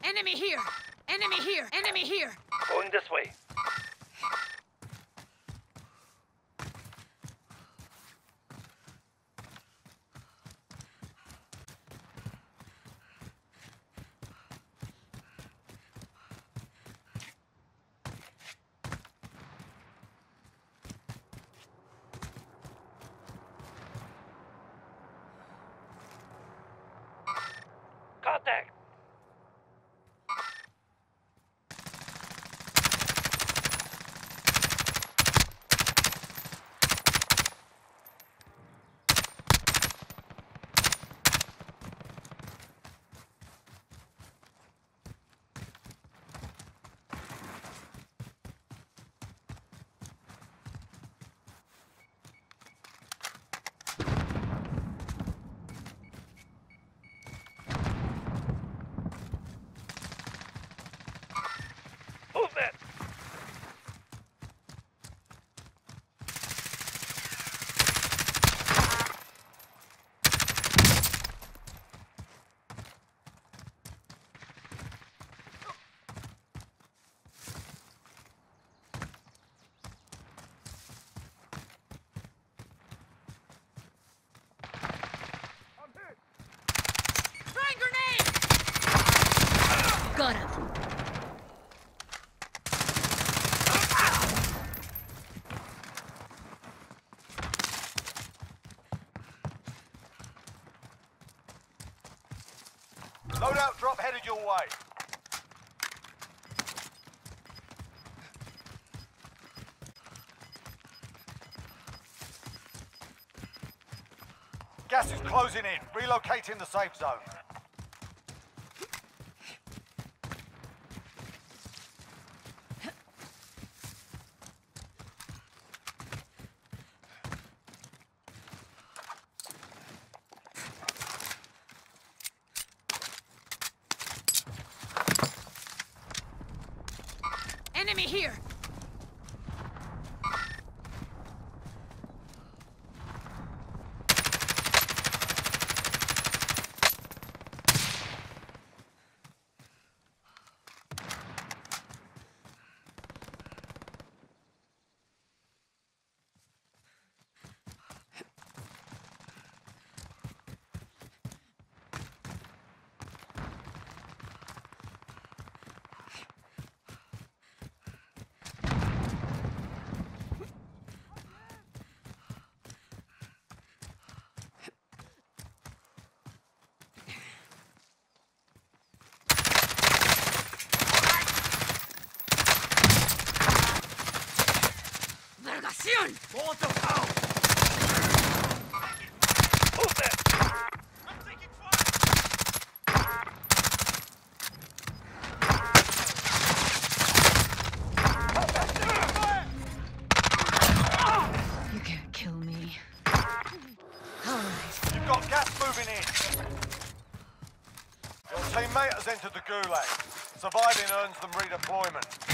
Enemy here! Enemy here! Enemy here! Going this way. Contact! Movement! Throwing grenade! Got him. Loadout drop headed your way. Gas is closing in. Relocating the safe zone. Enemy here! ¡Vergación! Movement! You can't kill me. Alright. You've got gas moving in. Your teammate has entered the gulag. Surviving earns them redeployment.